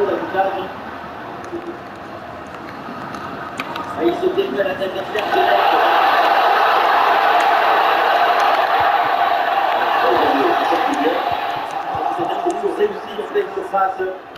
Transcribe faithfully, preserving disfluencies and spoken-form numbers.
Bravo l'arbitrage. Ah, il se défait à la tête d'adversaire. C'est un but réussi dans pleine surface.